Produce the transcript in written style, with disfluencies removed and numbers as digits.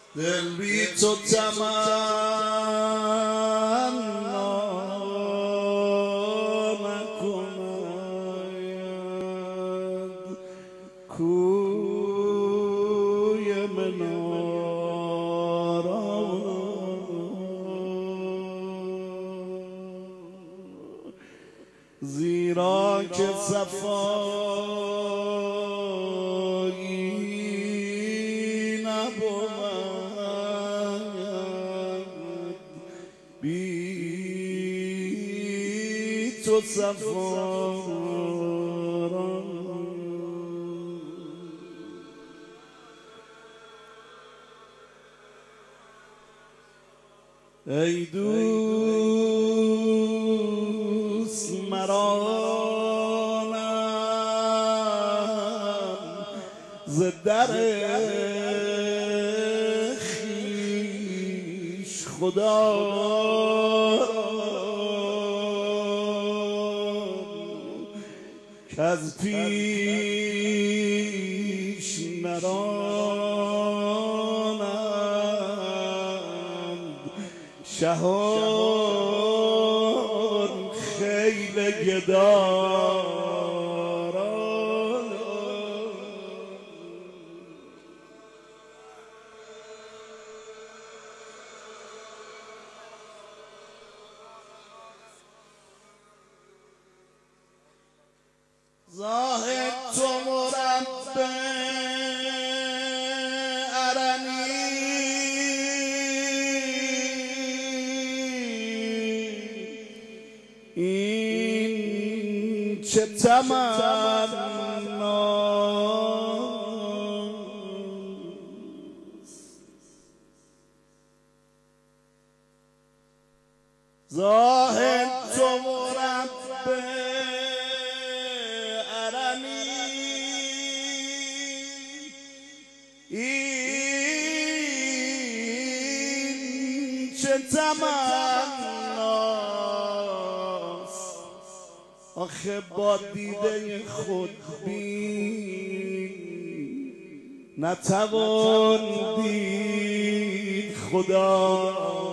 دل بی تو تمنا نکند کوی منارا زیرا که صفایی نبود بی تو صفا ای دوست مرانم ز در خویش خدا کز پیش نرانند شهان خیل گداران زاهد تو مربع ارنی این چه تمناست زاهد تو مربع این چه تمناست آخه با دیده خودبین نتوان دید خدا